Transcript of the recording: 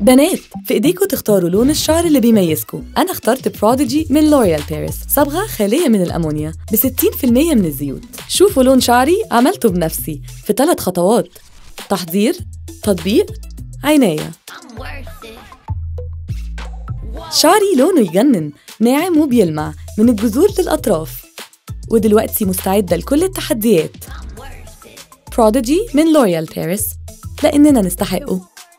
بنات، في ايديكوا تختاروا لون الشعر اللي بيميزكوا. أنا اخترت بروديجي من لوريال باريس، صبغة خالية من الأمونيا ب60% من الزيوت. شوفوا لون شعري عملته بنفسي في 3 خطوات: تحضير، تطبيق، عناية. شعري لونه يجنن، ناعم وبيلمع من الجذور للأطراف، ودلوقتي مستعدة لكل التحديات. بروديجي من لوريال باريس، لأننا نستحقه.